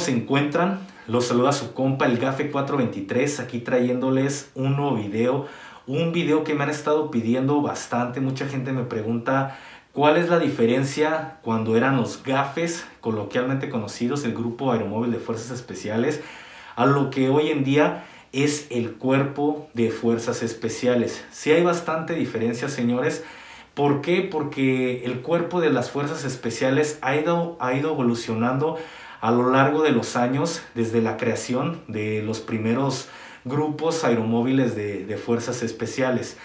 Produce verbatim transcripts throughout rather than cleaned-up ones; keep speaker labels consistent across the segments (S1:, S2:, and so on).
S1: se encuentran? Los saluda su compa el Gafe cuatro veintitrés, aquí trayéndoles un nuevo video. Un video que me han estado pidiendo bastante. Mucha gente me pregunta cuál es la diferencia cuando eran los Gafes, coloquialmente conocidos, el Grupo Aeromóvil de Fuerzas Especiales, a lo que hoy en día es el Cuerpo de Fuerzas Especiales. Sí hay bastante diferencia, señores. ¿Por qué? Porque el Cuerpo de las Fuerzas Especiales ha ido, ha ido evolucionando a lo largo de los años, desde la creación de los primeros grupos aeromóviles de, de Fuerzas Especiales.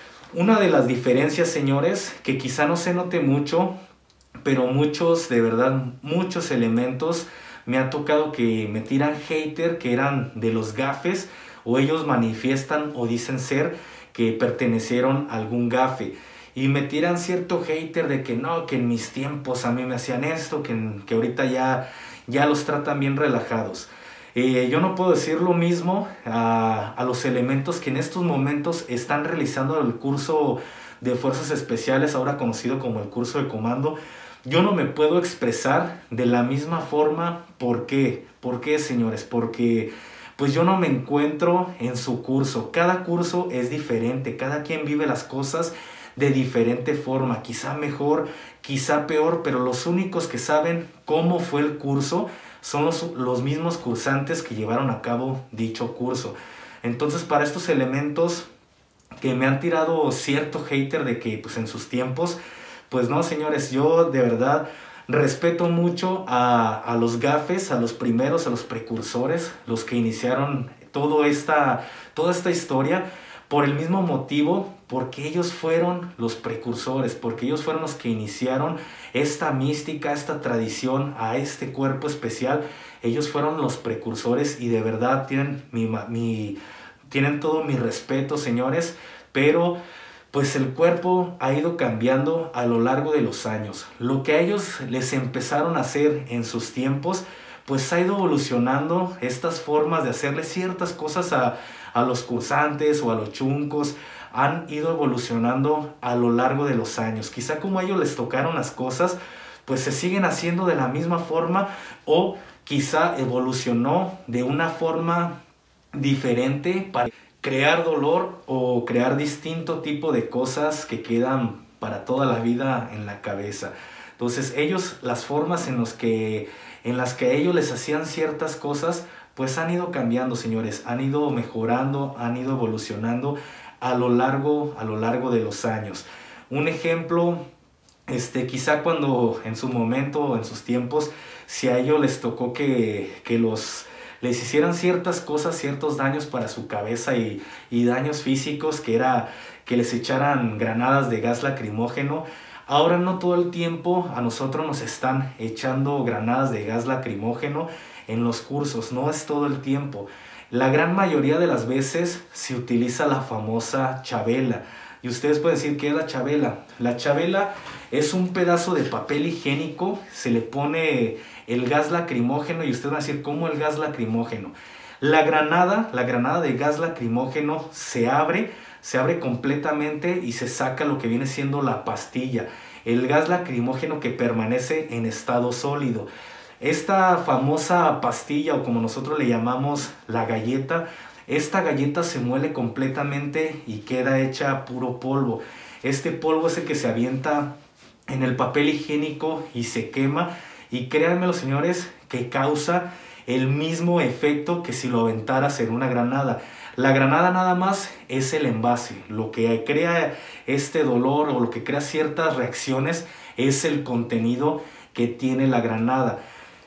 S1: Una de las diferencias, señores, que quizá no se note mucho, pero muchos, de verdad, muchos elementos me ha tocado que me tiran hater, que eran de los Gafes, o ellos manifiestan o dicen ser que pertenecieron a algún Gafe. Y me tiran cierto hater de que no, que en mis tiempos a mí me hacían esto, que, que ahorita ya, ya los tratan bien relajados. Eh, yo no puedo decir lo mismo a, a los elementos que en estos momentos están realizando el curso de Fuerzas Especiales, ahora conocido como el curso de comando. Yo no me puedo expresar de la misma forma. ¿Por qué? ¿Por qué, señores? Porque pues yo no me encuentro en su curso. Cada curso es diferente, cada quien vive las cosas de diferente forma, quizá mejor, quizá peor, pero los únicos que saben cómo fue el curso son los, los mismos cursantes que llevaron a cabo dicho curso. Entonces, para estos elementos que me han tirado cierto hater de que pues en sus tiempos, pues no, señores, yo de verdad respeto mucho a, a los Gafes, a los primeros, a los precursores, los que iniciaron todo esta, toda esta historia, por el mismo motivo, porque ellos fueron los precursores, porque ellos fueron los que iniciaron esta mística, esta tradición a este cuerpo especial. Ellos fueron los precursores y de verdad tienen, mi, mi, tienen todo mi respeto, señores, pero pues el cuerpo ha ido cambiando a lo largo de los años. Lo que a ellos les empezaron a hacer en sus tiempos, pues ha ido evolucionando estas formas de hacerle ciertas cosas a, a los cursantes o a los chuncos. Han ido evolucionando a lo largo de los años. Quizá como a ellos les tocaron las cosas, pues se siguen haciendo de la misma forma, o quizá evolucionó de una forma diferente para crear dolor o crear distinto tipo de cosas que quedan para toda la vida en la cabeza. Entonces ellos, las formas en, los que, en las que a ellos les hacían ciertas cosas, pues han ido cambiando, señores, han ido mejorando, han ido evolucionando a lo largo, a lo largo de los años. Un ejemplo, este, quizá cuando en su momento, en sus tiempos, si a ellos les tocó que, que los, les hicieran ciertas cosas, ciertos daños para su cabeza y, y daños físicos, que era que les echaran granadas de gas lacrimógeno. Ahora no todo el tiempo a nosotros nos están echando granadas de gas lacrimógeno en los cursos, no es todo el tiempo. La gran mayoría de las veces se utiliza la famosa chabela. Y ustedes pueden decir, ¿qué es la chabela? La chabela es un pedazo de papel higiénico, se le pone el gas lacrimógeno y ustedes van a decir, ¿cómo el gas lacrimógeno? La granada, la granada de gas lacrimógeno se abre, se abre completamente y se saca lo que viene siendo la pastilla, el gas lacrimógeno que permanece en estado sólido. Esta famosa pastilla, o como nosotros le llamamos la galleta, esta galleta se muele completamente y queda hecha puro polvo. Este polvo es el que se avienta en el papel higiénico y se quema, y créanmelo, señores, que causa el mismo efecto que si lo aventaras en una granada. La granada nada más es el envase. Lo que crea este dolor o lo que crea ciertas reacciones es el contenido que tiene la granada.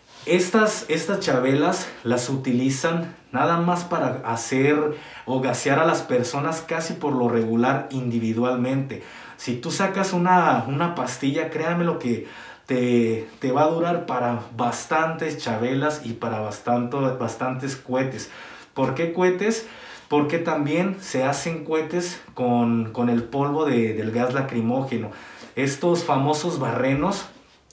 S1: Estas, estas chabelas las utilizan nada más para hacer o gasear a las personas casi por lo regular individualmente. Si tú sacas una, una pastilla, créanme lo que te, te va a durar para bastantes chabelas y para bastante, bastantes cohetes. ¿Por qué cohetes? Porque también se hacen cohetes con, con el polvo de, del gas lacrimógeno. Estos famosos barrenos,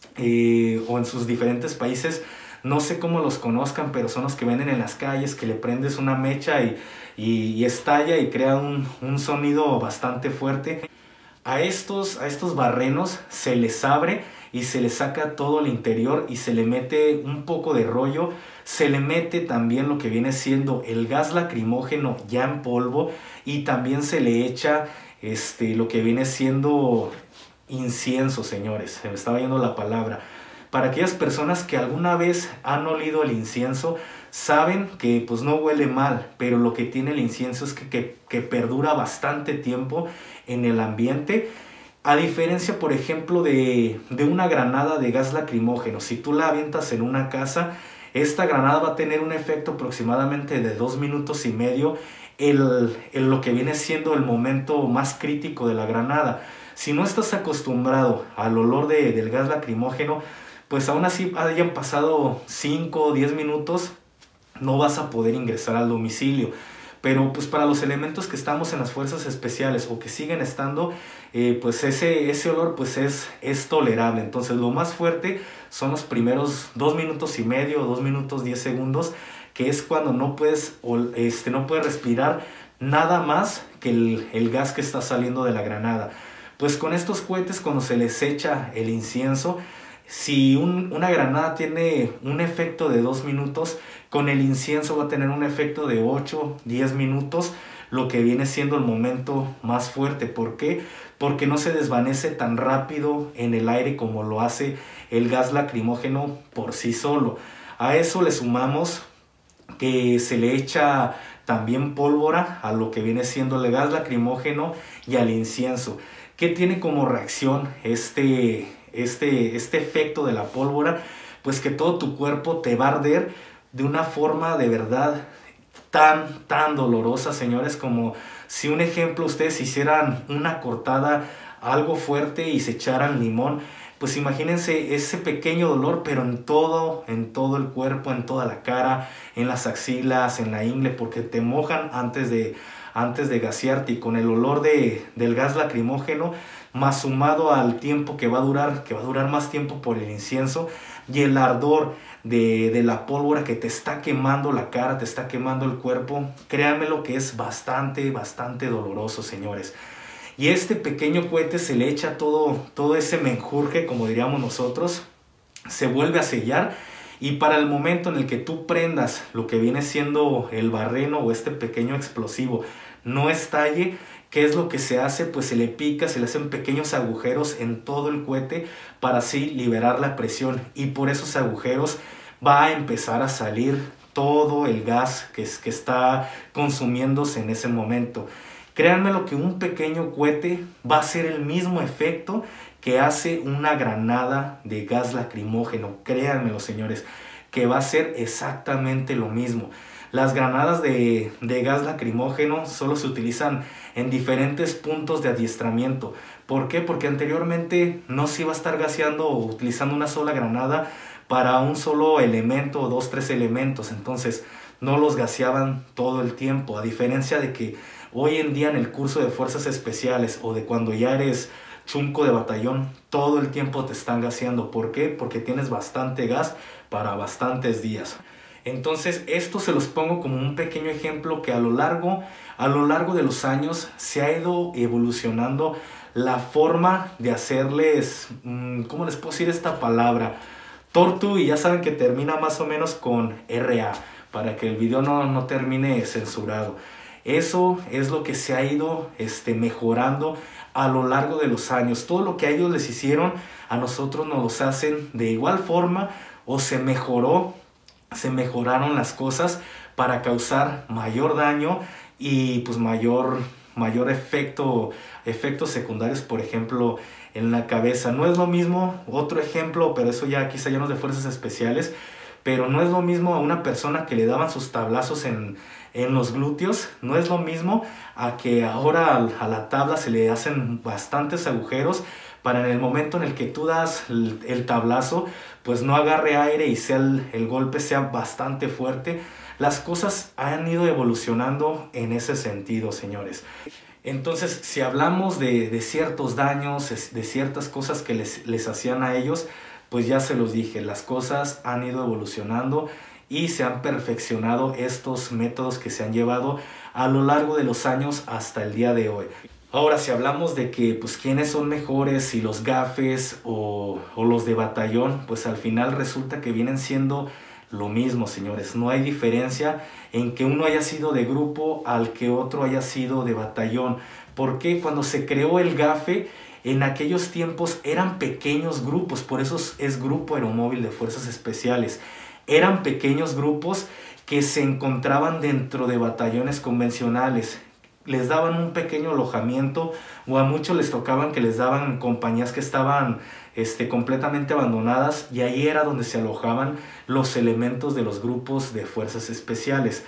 S1: eh, o en sus diferentes países, no sé cómo los conozcan, pero son los que venden en las calles, que le prendes una mecha y, y, y estalla y crea un, un sonido bastante fuerte. A estos, a estos barrenos se les abre y se le saca todo el interior y se le mete un poco de rollo. Se le mete también lo que viene siendo el gas lacrimógeno ya en polvo y también se le echa este, lo que viene siendo incienso, señores. Se me estaba yendo la palabra. Para aquellas personas que alguna vez han olido el incienso, saben que pues no huele mal, pero lo que tiene el incienso es que, que, que perdura bastante tiempo en el ambiente. A diferencia, por ejemplo, de, de una granada de gas lacrimógeno. Si tú la avientas en una casa, esta granada va a tener un efecto aproximadamente de dos minutos y medio en lo que viene siendo el momento más crítico de la granada. Si no estás acostumbrado al olor de, del gas lacrimógeno, pues aún así hayan pasado cinco o diez minutos, no vas a poder ingresar al domicilio. Pero pues para los elementos que estamos en las fuerzas especiales o que siguen estando, eh, pues ese, ese olor pues es, es tolerable. Entonces lo más fuerte son los primeros dos minutos y medio, dos minutos diez segundos, que es cuando no puedes, este, no puedes respirar nada más que el, el gas que está saliendo de la granada. Pues con estos cohetes, cuando se les echa el incienso, si un, una granada tiene un efecto de dos minutos, con el incienso va a tener un efecto de ocho, diez minutos, lo que viene siendo el momento más fuerte. ¿Por qué? Porque no se desvanece tan rápido en el aire como lo hace el gas lacrimógeno por sí solo. A eso le sumamos que se le echa también pólvora a lo que viene siendo el gas lacrimógeno y al incienso. ¿Qué tiene como reacción este... Este, este efecto de la pólvora? Pues que todo tu cuerpo te va a arder de una forma de verdad tan, tan dolorosa, señores, como si un ejemplo ustedes hicieran una cortada algo fuerte y se echaran limón. Pues imagínense ese pequeño dolor, pero en todo, en todo el cuerpo, en toda la cara, en las axilas, en la ingle, porque te mojan antes de, antes de gasearte, y con el olor de, del gas lacrimógeno, más sumado al tiempo que va a durar, que va a durar más tiempo por el incienso, y el ardor de, de la pólvora que te está quemando la cara, te está quemando el cuerpo, créanme lo que es bastante, bastante doloroso, señores. Y este pequeño cohete se le echa todo, todo ese menjurje, como diríamos nosotros, se vuelve a sellar, y para el momento en el que tú prendas lo que viene siendo el barreno o este pequeño explosivo no estalle, ¿qué es lo que se hace? Pues se le pica, se le hacen pequeños agujeros en todo el cohete para así liberar la presión, y por esos agujeros va a empezar a salir todo el gas que, es, que está consumiéndose en ese momento. Créanme lo que un pequeño cohete va a hacer el mismo efecto que hace una granada de gas lacrimógeno. Créanmelo, señores, que va a ser exactamente lo mismo. Las granadas de, de gas lacrimógeno solo se utilizan en diferentes puntos de adiestramiento. ¿Por qué? Porque anteriormente no se iba a estar gaseando o utilizando una sola granada para un solo elemento o dos, tres elementos. Entonces no los gaseaban todo el tiempo, a diferencia de que hoy en día en el curso de fuerzas especiales o de cuando ya eres chunco de batallón, todo el tiempo te están gaseando. ¿Por qué? Porque tienes bastante gas para bastantes días. Entonces esto se los pongo como un pequeño ejemplo que a lo largo, a lo largo de los años se ha ido evolucionando la forma de hacerles, ¿cómo les puedo decir esta palabra? Tortu, y ya saben que termina más o menos con R A, para que el video no, no termine censurado. Eso es lo que se ha ido este, mejorando a lo largo de los años. Todo lo que a ellos les hicieron, a nosotros nos los hacen de igual forma, o se mejoró, se mejoraron las cosas para causar mayor daño y pues mayor, mayor efecto, efectos secundarios, por ejemplo, en la cabeza. No es lo mismo, otro ejemplo, pero eso ya quizá ya no es de fuerzas especiales, pero no es lo mismo a una persona que le daban sus tablazos en, en los glúteos, no es lo mismo a que ahora a, a la tabla se le hacen bastantes agujeros para en el momento en el que tú das el, el tablazo, pues no agarre aire y sea el, el golpe sea bastante fuerte. Las cosas han ido evolucionando en ese sentido, señores. Entonces, si hablamos de, de ciertos daños, de ciertas cosas que les, les hacían a ellos, pues ya se los dije, las cosas han ido evolucionando y se han perfeccionado estos métodos que se han llevado a lo largo de los años hasta el día de hoy. Ahora, si hablamos de que, pues, quiénes son mejores, si los gafes o, o los de batallón, pues al final resulta que vienen siendo lo mismo, señores. No hay diferencia en que uno haya sido de grupo al que otro haya sido de batallón. Porque cuando se creó el gafe, en aquellos tiempos eran pequeños grupos, por eso es Grupo Aeromóvil de Fuerzas Especiales. Eran pequeños grupos que se encontraban dentro de batallones convencionales. Les daban un pequeño alojamiento, o a muchos les tocaban que les daban compañías que estaban este, completamente abandonadas, y ahí era donde se alojaban los elementos de los grupos de fuerzas especiales.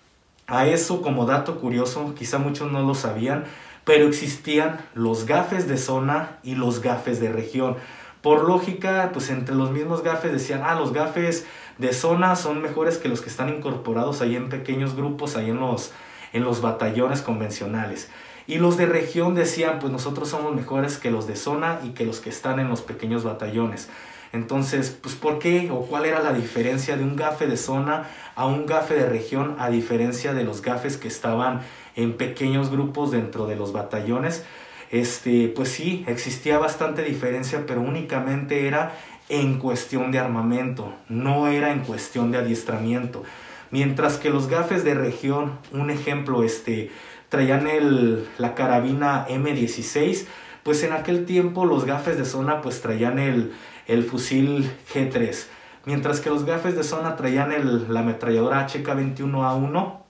S1: A eso, como dato curioso, quizá muchos no lo sabían, pero existían los gafes de zona y los gafes de región. Por lógica, pues entre los mismos gafes decían, ah, los gafes de zona son mejores que los que están incorporados ahí en pequeños grupos, ahí en los en los batallones convencionales. Y los de región decían, pues nosotros somos mejores que los de zona y que los que están en los pequeños batallones. Entonces, pues ¿por qué o cuál era la diferencia de un gafe de zona a un gafe de región, a diferencia de los gafes que estaban en pequeños grupos dentro de los batallones? Este, pues sí, existía bastante diferencia, pero únicamente era en cuestión de armamento, no era en cuestión de adiestramiento. Mientras que los gafes de región, un ejemplo, este, traían el, la carabina eme dieciséis, pues en aquel tiempo los gafes de zona pues traían el, el fusil ge tres. Mientras que los gafes de zona traían el, la ametralladora hache ka veintiuno a uno,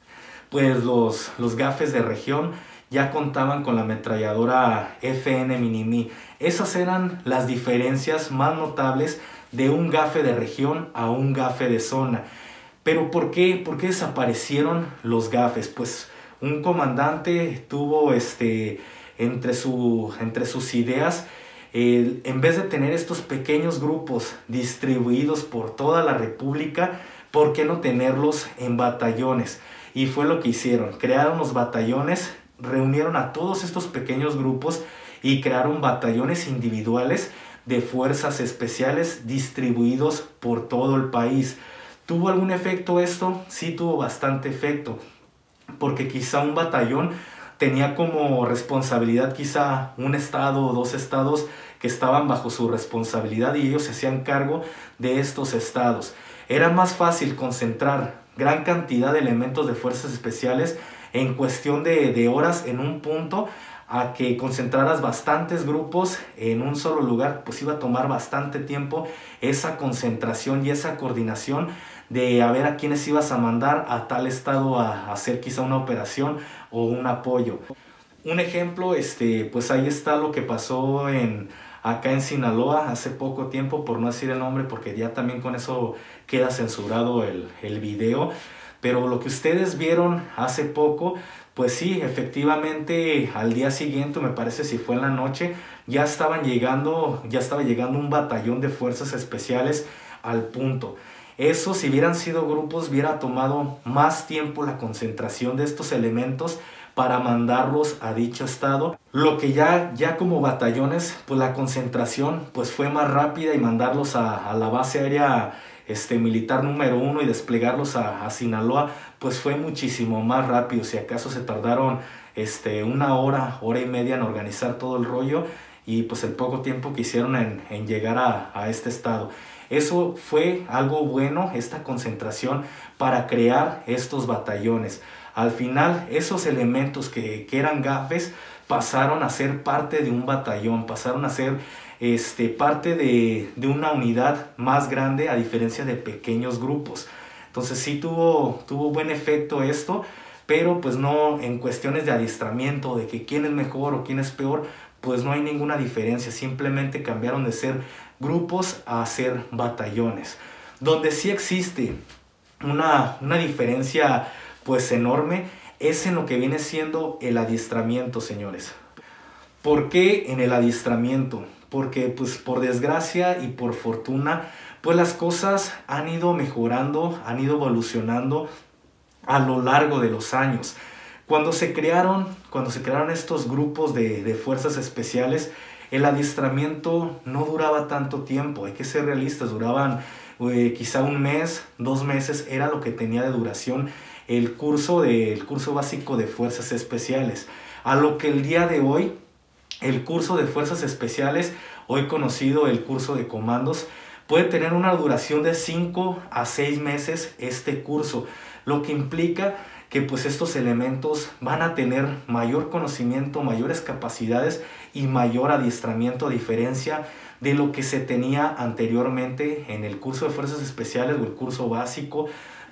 S1: pues los, los gafes de región ya contaban con la ametralladora efe ene Minimi. Esas eran las diferencias más notables de un gafe de región a un gafe de zona. ¿Pero por qué? ¿Por qué desaparecieron los gafes? Pues un comandante tuvo este, entre, su, entre sus ideas, eh, en vez de tener estos pequeños grupos distribuidos por toda la república, ¿por qué no tenerlos en batallones? Y fue lo que hicieron. Crearon los batallones, reunieron a todos estos pequeños grupos y crearon batallones individuales de fuerzas especiales distribuidos por todo el país. ¿Tuvo algún efecto esto? Sí, tuvo bastante efecto, porque quizá un batallón tenía como responsabilidad quizá un estado o dos estados que estaban bajo su responsabilidad, y ellos se hacían cargo de estos estados. Era más fácil concentrar gran cantidad de elementos de fuerzas especiales en cuestión de, de horas en un punto, a que concentraras bastantes grupos en un solo lugar. Pues iba a tomar bastante tiempo esa concentración y esa coordinación de a ver a quiénes ibas a mandar a tal estado a hacer quizá una operación o un apoyo. Un ejemplo, este, pues ahí está lo que pasó en, acá en Sinaloa hace poco tiempo, por no decir el nombre porque ya también con eso queda censurado el, el video. Pero lo que ustedes vieron hace poco, pues sí, efectivamente al día siguiente, me parece si fue en la noche, ya estaban llegando, ya estaba llegando un batallón de fuerzas especiales al punto. Eso, si hubieran sido grupos, hubiera tomado más tiempo la concentración de estos elementos para mandarlos a dicho estado. Lo que ya, ya como batallones, pues la concentración pues fue más rápida, y mandarlos a, a la base aérea este, militar número uno y desplegarlos a, a Sinaloa, pues fue muchísimo más rápido. Si acaso se tardaron este, una hora, hora y media en organizar todo el rollo, y pues el poco tiempo que hicieron en, en llegar a, a este estado. Eso fue algo bueno, esta concentración para crear estos batallones. Al final, esos elementos que, que eran gafes pasaron a ser parte de un batallón, pasaron a ser este, parte de, de una unidad más grande, a diferencia de pequeños grupos. Entonces sí tuvo, tuvo buen efecto esto, pero pues no en cuestiones de adiestramiento, de que quién es mejor o quién es peor, pues no hay ninguna diferencia. Simplemente cambiaron de ser grupos a ser batallones. Donde sí existe una, una diferencia pues enorme es en lo que viene siendo el adiestramiento, señores. ¿Por qué en el adiestramiento? Porque pues por desgracia y por fortuna pues las cosas han ido mejorando, han ido evolucionando a lo largo de los años. Cuando se crearon, cuando se crearon estos grupos de, de fuerzas especiales, el adiestramiento no duraba tanto tiempo. Hay que ser realistas, duraban eh, quizá un mes, dos meses, era lo que tenía de duración el curso, de, el curso básico de Fuerzas Especiales. A lo que el día de hoy, el curso de Fuerzas Especiales, hoy conocido el curso de comandos, puede tener una duración de cinco a seis meses este curso, lo que implica que pues estos elementos van a tener mayor conocimiento, mayores capacidades y mayor adiestramiento, a diferencia de lo que se tenía anteriormente en el curso de Fuerzas Especiales o el curso básico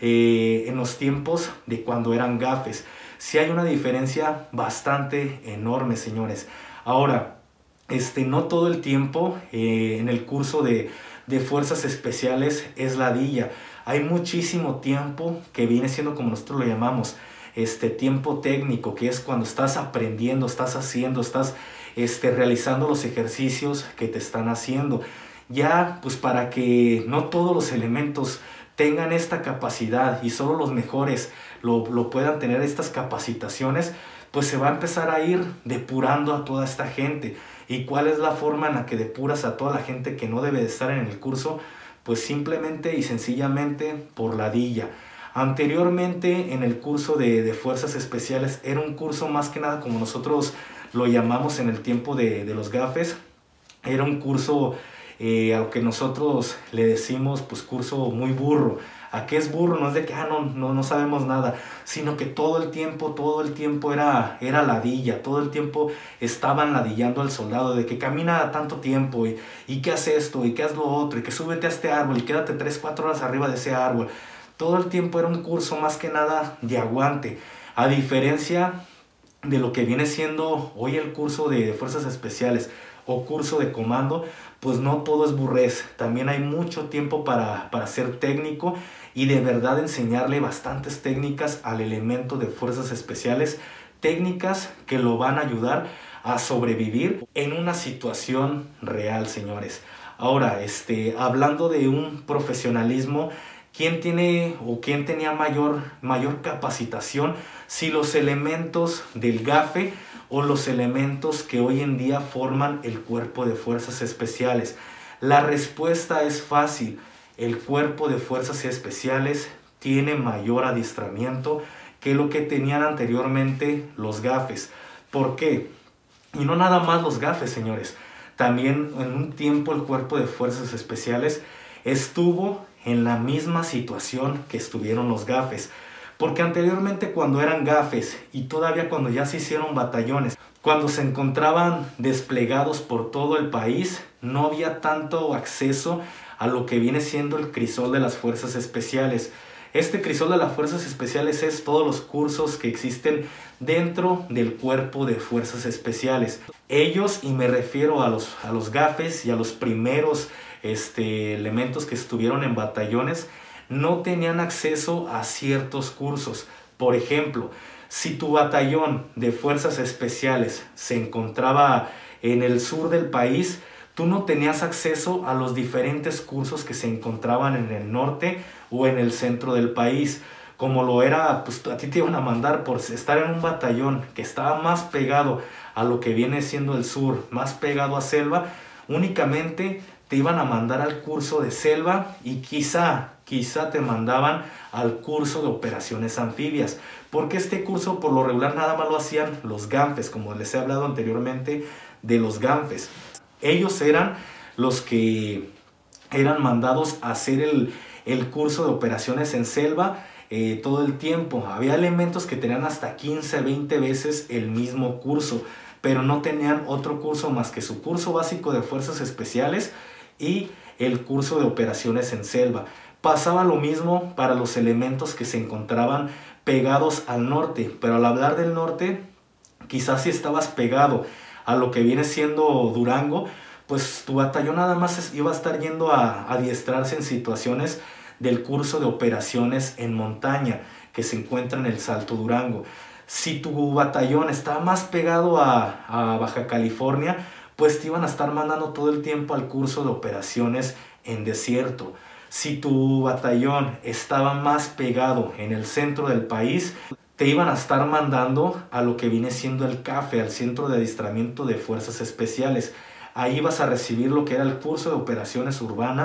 S1: eh, en los tiempos de cuando eran gafes. Sí hay una diferencia bastante enorme, señores. Ahora, este, no todo el tiempo eh, en el curso de, de Fuerzas Especiales es ladilla. Hay muchísimo tiempo que viene siendo, como nosotros lo llamamos, este tiempo técnico, que es cuando estás aprendiendo, estás haciendo, estás este, realizando los ejercicios que te están haciendo. Ya, pues para que no todos los elementos tengan esta capacidad y solo los mejores lo, lo puedan tener, estas capacitaciones, pues se va a empezar a ir depurando a toda esta gente. ¿Y cuál es la forma en la que depuras a toda la gente que no debe de estar en el curso? Pues simplemente y sencillamente por ladilla. Anteriormente en el curso de, de Fuerzas Especiales era un curso más que nada como nosotros lo llamamos en el tiempo de, de los gafes. Era un curso eh, a lo que nosotros le decimos pues curso muy burro. ¿A qué es burro? No es de que ah, no, no, no sabemos nada, sino que todo el tiempo, todo el tiempo era, era ladilla, todo el tiempo estaban ladillando al soldado, de que camina tanto tiempo, y, y que haz esto, y que haz lo otro, y que súbete a este árbol, y quédate tres, cuatro horas arriba de ese árbol. Todo el tiempo era un curso más que nada de aguante, a diferencia de lo que viene siendo hoy el curso de Fuerzas Especiales o curso de comando. Pues no todo es burrez, también hay mucho tiempo para, para ser técnico y de verdad enseñarle bastantes técnicas al elemento de Fuerzas Especiales, técnicas que lo van a ayudar a sobrevivir en una situación real, señores. Ahora, este, hablando de un profesionalismo, ¿quién tiene o quién tenía mayor, mayor capacitación? Si los elementos del gafe o los elementos que hoy en día forman el cuerpo de Fuerzas Especiales. La respuesta es fácil. El cuerpo de Fuerzas Especiales tiene mayor adiestramiento que lo que tenían anteriormente los gafes. ¿Por qué? Y no nada más los gafes, señores. También en un tiempo el cuerpo de Fuerzas Especiales estuvo en la misma situación que estuvieron los gafes. Porque anteriormente cuando eran gafes y todavía cuando ya se hicieron batallones, cuando se encontraban desplegados por todo el país, no había tanto acceso a lo que viene siendo el crisol de las Fuerzas Especiales. Este crisol de las Fuerzas Especiales es todos los cursos que existen dentro del cuerpo de Fuerzas Especiales. Ellos, y me refiero a los, a los gafes y a los primeros este, elementos que estuvieron en batallones, no tenían acceso a ciertos cursos. Por ejemplo, si tu batallón de Fuerzas Especiales se encontraba en el sur del país, tú no tenías acceso a los diferentes cursos que se encontraban en el norte o en el centro del país. Como lo era, pues a ti te iban a mandar por estar en un batallón que estaba más pegado a lo que viene siendo el sur, más pegado a selva, únicamente te iban a mandar al curso de selva y quizá, quizá te mandaban al curso de operaciones anfibias, porque este curso por lo regular nada más lo hacían los ganfes, como les he hablado anteriormente de los ganfes. Ellos eran los que eran mandados a hacer el, el curso de operaciones en selva eh, todo el tiempo. Había elementos que tenían hasta quince, veinte veces el mismo curso, pero no tenían otro curso más que su curso básico de Fuerzas Especiales y el curso de operaciones en selva. Pasaba lo mismo para los elementos que se encontraban pegados al norte, pero al hablar del norte, quizás si estabas pegado a lo que viene siendo Durango, pues tu batallón nada más iba a estar yendo a adiestrarse en situaciones del curso de operaciones en montaña que se encuentra en el Salto Durango. Si tu batallón estaba más pegado a, a Baja California, pues te iban a estar mandando todo el tiempo al curso de operaciones en desierto. Si tu batallón estaba más pegado en el centro del país, te iban a estar mandando a lo que viene siendo el C A F E, al Centro de Adiestramiento de Fuerzas Especiales. Ahí vas a recibir lo que era el curso de operaciones urbanas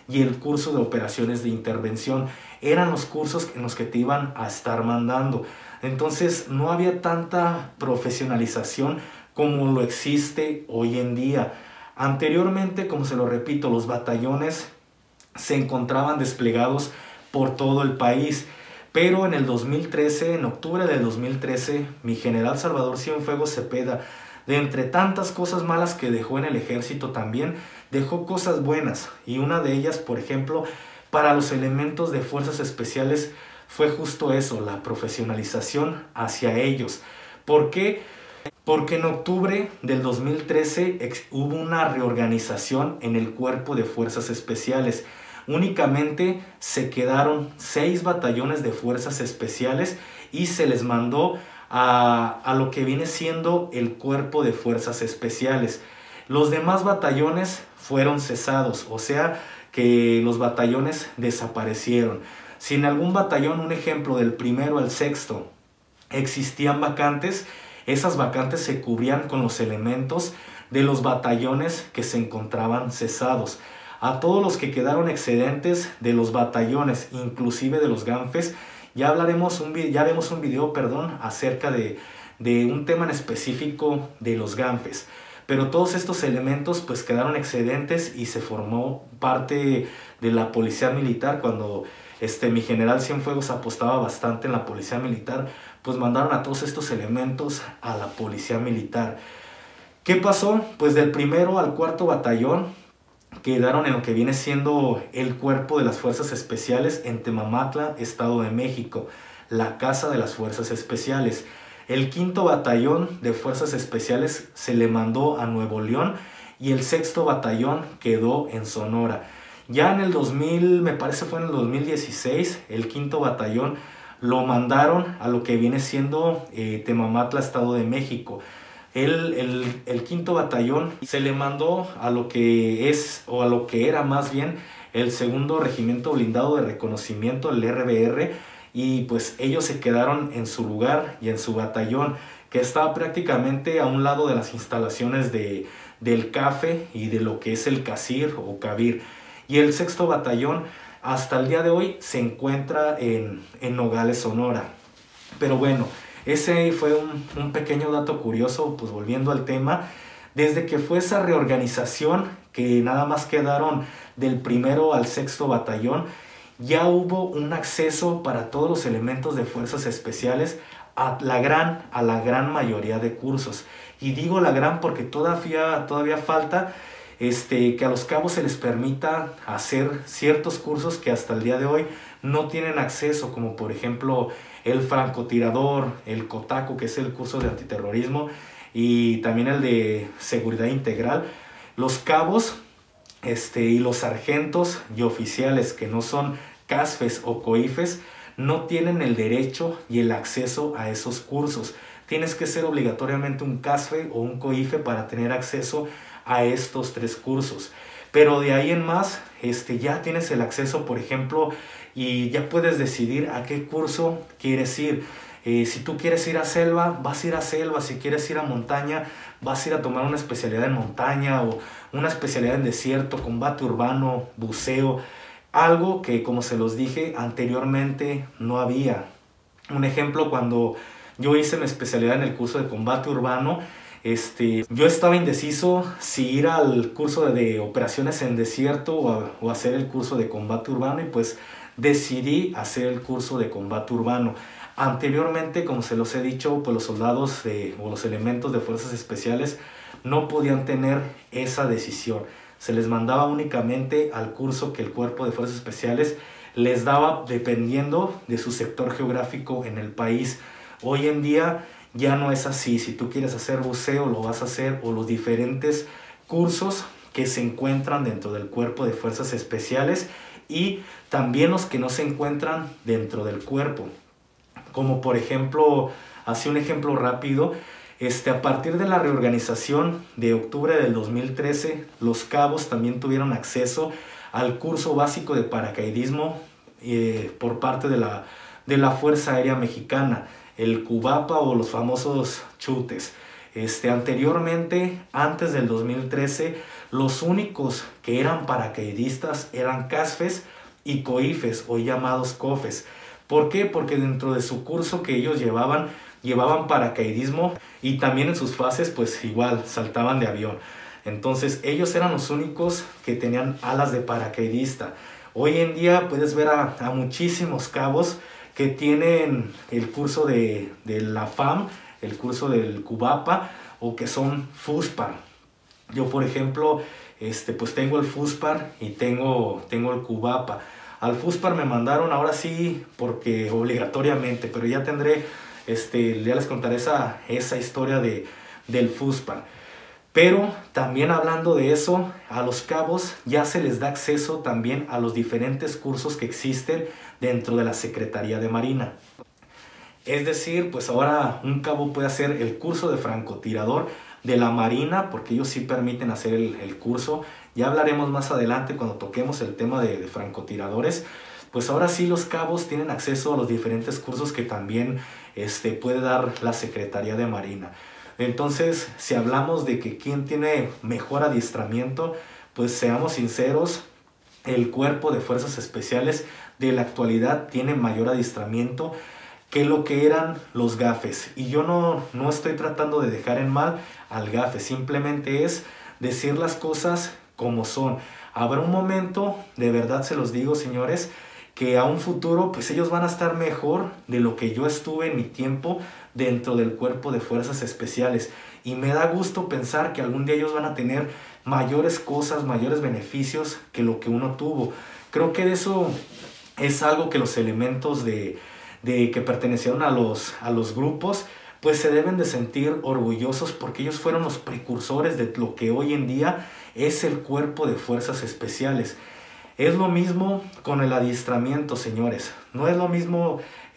S1: y el curso de operaciones de intervención. Eran los cursos en los que te iban a estar mandando. Entonces no había tanta profesionalización como lo existe hoy en día. Anteriormente, como se lo repito, los batallones se encontraban desplegados por todo el país. Pero en el dos mil trece, en octubre del dos mil trece, mi general Salvador Cienfuegos Cepeda, de entre tantas cosas malas que dejó en el ejército también, dejó cosas buenas. Y una de ellas, por ejemplo, para los elementos de fuerzas especiales fue justo eso, la profesionalización hacia ellos. ¿Por qué? Porque en octubre del dos mil trece hubo una reorganización en el Cuerpo de Fuerzas Especiales. Únicamente se quedaron seis batallones de fuerzas especiales y se les mandó a, a lo que viene siendo el Cuerpo de Fuerzas Especiales. Los demás batallones fueron cesados, o sea que los batallones desaparecieron. Si en algún batallón, un ejemplo del primero al sexto, existían vacantes, esas vacantes se cubrían con los elementos de los batallones que se encontraban cesados. A todos los que quedaron excedentes de los batallones, inclusive de los GANFES, ya hablaremos un, ya haremos un video perdón, acerca de, de un tema en específico de los GANFES. Pero todos estos elementos pues quedaron excedentes y se formó parte de la policía militar. Cuando este, mi general Cienfuegos apostaba bastante en la policía militar, pues mandaron a todos estos elementos a la policía militar. ¿Qué pasó? Pues del primero al cuarto batallón quedaron en lo que viene siendo el Cuerpo de las Fuerzas Especiales en Temamatla, Estado de México, la Casa de las Fuerzas Especiales. El quinto batallón de Fuerzas Especiales se le mandó a Nuevo León y el sexto batallón quedó en Sonora. Ya en el dos mil, me parece fue en el dos mil dieciséis, el quinto batallón lo mandaron a lo que viene siendo eh, Temamatla, Estado de México. El, el, el quinto batallón se le mandó a lo que es, o a lo que era más bien, el segundo regimiento blindado de reconocimiento, el R B R, y pues ellos se quedaron en su lugar y en su batallón, que estaba prácticamente a un lado de las instalaciones de, del C A F E y de lo que es el CACIR o CAVIR. Y el sexto batallón hasta el día de hoy se encuentra en, en Nogales, Sonora. Pero bueno, ese fue un, un pequeño dato curioso, pues volviendo al tema. Desde que fue esa reorganización, que nada más quedaron del primero al sexto batallón, ya hubo un acceso para todos los elementos de fuerzas especiales a la gran, a la gran mayoría de cursos. Y digo la gran porque todavía, todavía falta este, que a los cabos se les permita hacer ciertos cursos que hasta el día de hoy no tienen acceso, como por ejemplo el francotirador, el COTACO, que es el curso de antiterrorismo, y también el de seguridad integral. Los cabos este, y los sargentos y oficiales que no son CASFES o COIFES no tienen el derecho y el acceso a esos cursos. Tienes que ser obligatoriamente un CASFE o un COIFE para tener acceso a estos tres cursos. Pero de ahí en más, este, ya tienes el acceso, por ejemplo, y ya puedes decidir a qué curso quieres ir. Eh, si tú quieres ir a selva, vas a ir a selva. Si quieres ir a montaña, vas a ir a tomar una especialidad en montaña o una especialidad en desierto, combate urbano, buceo. Algo que, como se los dije anteriormente, no había. Un ejemplo, cuando yo hice mi especialidad en el curso de combate urbano, Este, yo estaba indeciso si ir al curso de, de operaciones en desierto o, a, o hacer el curso de combate urbano, y pues decidí hacer el curso de combate urbano. Anteriormente, como se los he dicho, pues los soldados de, o los elementos de fuerzas especiales no podían tener esa decisión. Se les mandaba únicamente al curso que el Cuerpo de Fuerzas Especiales les daba dependiendo de su sector geográfico en el país. Hoy en día ya no es así. Si tú quieres hacer buceo, lo vas a hacer, o los diferentes cursos que se encuentran dentro del Cuerpo de Fuerzas Especiales, y también los que no se encuentran dentro del cuerpo. Como por ejemplo, así un ejemplo rápido, este, a partir de la reorganización de octubre del dos mil trece, los cabos también tuvieron acceso al curso básico de paracaidismo eh, por parte de la, de la Fuerza Aérea Mexicana, el CUBAPA o los famosos chutes. Este, anteriormente, antes del dos mil trece, Los únicos que eran paracaidistas eran CASFES y COIFES, o llamados COFES. ¿Por qué? Porque dentro de su curso que ellos llevaban, llevaban paracaidismo y también en sus fases pues igual saltaban de avión. Entonces ellos eran los únicos que tenían alas de paracaidista. Hoy en día puedes ver a, a muchísimos cabos que tienen el curso de, de la FAM, el curso del CUBAPA, o que son FUSPAR. Yo, por ejemplo, este, pues tengo el FUSPAR y tengo, tengo el CUBAPA. Al FUSPAR me mandaron ahora sí, porque obligatoriamente, pero ya tendré, este, ya les contaré esa, esa historia de, del FUSPAR. Pero también hablando de eso, a los cabos ya se les da acceso también a los diferentes cursos que existen dentro de la Secretaría de Marina. Es decir, pues ahora un cabo puede hacer el curso de francotirador de la Marina, porque ellos sí permiten hacer el, el curso. Ya hablaremos más adelante cuando toquemos el tema de, de francotiradores. Pues ahora sí los cabos tienen acceso a los diferentes cursos que también este, puede dar la Secretaría de Marina. Entonces, si hablamos de que quién tiene mejor adiestramiento, pues seamos sinceros, el Cuerpo de Fuerzas Especiales de la actualidad tiene mayor adiestramiento que lo que eran los GAFES. Y yo no, no estoy tratando de dejar en mal al GAFE, simplemente es decir las cosas como son. Habrá un momento, de verdad se los digo, señores, que a un futuro pues ellos van a estar mejor de lo que yo estuve en mi tiempo dentro del Cuerpo de Fuerzas Especiales, y me da gusto pensar que algún día ellos van a tener mayores cosas, mayores beneficios que lo que uno tuvo. Creo que de eso es algo que los elementos de, de que pertenecieron a los, a los grupos pues se deben de sentir orgullosos, porque ellos fueron los precursores de lo que hoy en día es el Cuerpo de Fuerzas Especiales. Es lo mismo con el adiestramiento, señores. No es lo mismo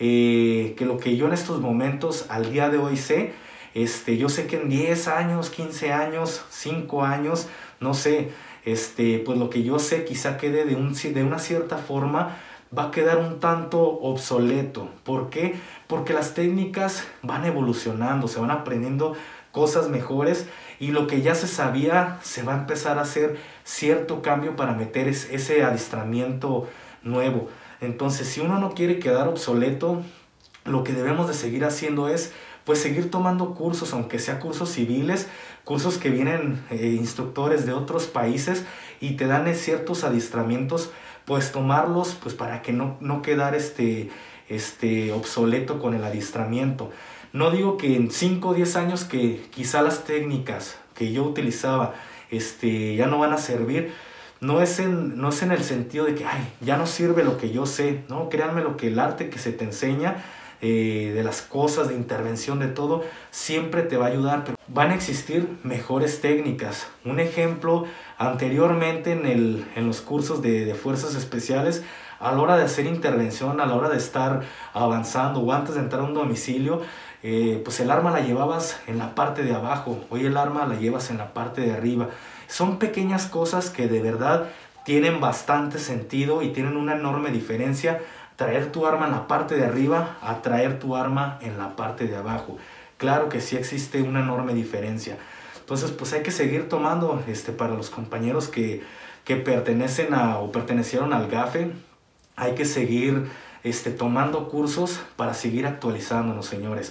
S1: eh, que lo que yo en estos momentos, al día de hoy sé. Este, yo sé que en diez años, quince años, cinco años, no sé, este, pues lo que yo sé quizá quede de, un, de una cierta forma, va a quedar un tanto obsoleto. ¿Por qué? Porque las técnicas van evolucionando, se van aprendiendo cosas mejores, y lo que ya se sabía se va a empezar a hacer cierto cambio para meter ese adiestramiento nuevo. Entonces, si uno no quiere quedar obsoleto, lo que debemos de seguir haciendo es pues seguir tomando cursos, aunque sea cursos civiles, cursos que vienen eh, instructores de otros países y te dan ciertos adiestramientos, pues tomarlos pues para que no, no quedar este, este obsoleto con el adiestramiento. No digo que en cinco o diez años que quizá las técnicas que yo utilizaba este, ya no van a servir. No es, en, no es en el sentido de que ay, ya no sirve lo que yo sé. No, créanme, lo que el arte que se te enseña, eh, de las cosas, de intervención, de todo, siempre te va a ayudar. Pero van a existir mejores técnicas. Un ejemplo, anteriormente en, el, en los cursos de, de fuerzas especiales, a la hora de hacer intervención, a la hora de estar avanzando o antes de entrar a un domicilio, eh, pues el arma la llevabas en la parte de abajo, hoy el arma la llevas en la parte de arriba. Son pequeñas cosas que de verdad tienen bastante sentido y tienen una enorme diferencia. Traer tu arma en la parte de arriba a traer tu arma en la parte de abajo. Claro que sí existe una enorme diferencia. Entonces pues hay que seguir tomando este, para los compañeros que, que pertenecen a o pertenecieron al GAFE. Hay que seguir este, tomando cursos para seguir actualizándonos, señores.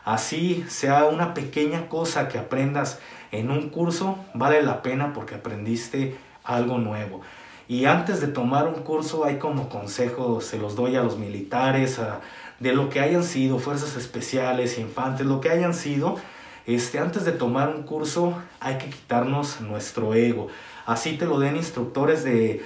S1: Así sea una pequeña cosa que aprendas en un curso, vale la pena porque aprendiste algo nuevo. Y antes de tomar un curso hay como consejos, se los doy a los militares, a, de lo que hayan sido, fuerzas especiales, infantes, lo que hayan sido. Este, antes de tomar un curso hay que quitarnos nuestro ego. Así te lo den instructores de...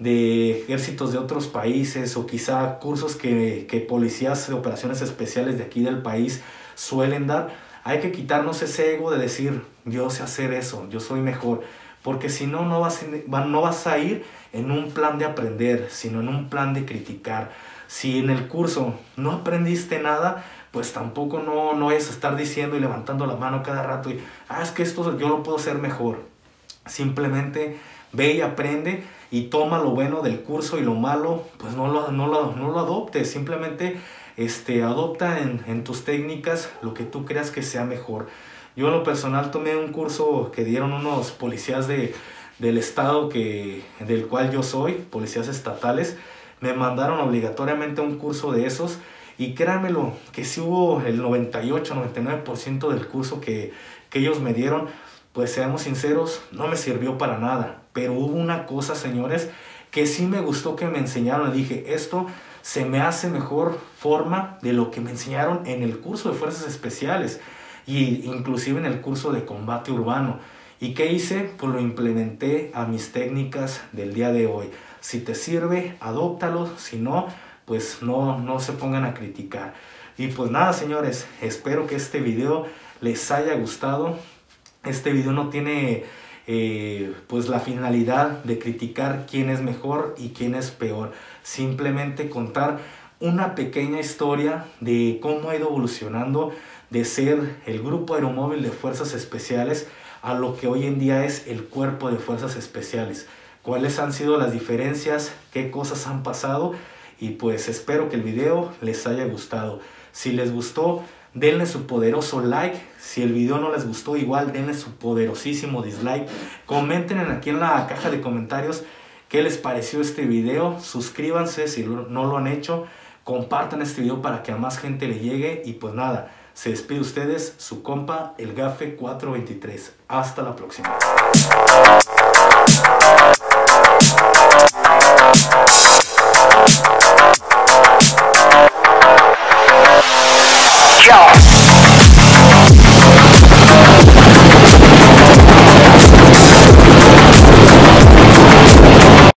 S1: de ejércitos de otros países, o quizá cursos que, que policías de operaciones especiales de aquí del país suelen dar. Hay que quitarnos ese ego de decir yo sé hacer eso, yo soy mejor, porque si no, no vas, no vas a ir en un plan de aprender, sino en un plan de criticar. Si en el curso no aprendiste nada, pues tampoco no, no es estar diciendo y levantando la mano cada rato y ah, es que esto yo lo puedo hacer mejor. Simplemente ve y aprende y toma lo bueno del curso, y lo malo pues no lo, no lo, no lo adoptes. Simplemente este, adopta en, en tus técnicas lo que tú creas que sea mejor. Yo en lo personal tomé un curso que dieron unos policías de, del estado que, del cual yo soy, policías estatales, me mandaron obligatoriamente a un curso de esos. Y créanmelo, que si hubo el noventa y ocho, noventa y nueve por ciento del curso que, que ellos me dieron, pues seamos sinceros, no me sirvió para nada. Pero hubo una cosa, señores, que sí me gustó que me enseñaron. Le dije, esto se me hace mejor forma de lo que me enseñaron en el curso de Fuerzas Especiales. Y inclusive en el curso de combate urbano. ¿Y qué hice? Pues lo implementé a mis técnicas del día de hoy. Si te sirve, adóptalo. Si no, pues no, no se pongan a criticar. Y pues nada, señores, espero que este video les haya gustado. Este video no tiene eh, pues la finalidad de criticar quién es mejor y quién es peor. Simplemente contar una pequeña historia de cómo ha ido evolucionando de ser el Grupo Aeromóvil de Fuerzas Especiales a lo que hoy en día es el Cuerpo de Fuerzas Especiales. Cuáles han sido las diferencias, qué cosas han pasado. Y pues espero que el video les haya gustado. Si les gustó, denle su poderoso like. Si el video no les gustó, igual denle su poderosísimo dislike. Comenten aquí en la caja de comentarios qué les pareció este video. Suscríbanse si no lo han hecho. Compartan este video para que a más gente le llegue. Y pues nada, se despide de ustedes su compa, el Gafe cuatro veintitrés. Hasta la próxima.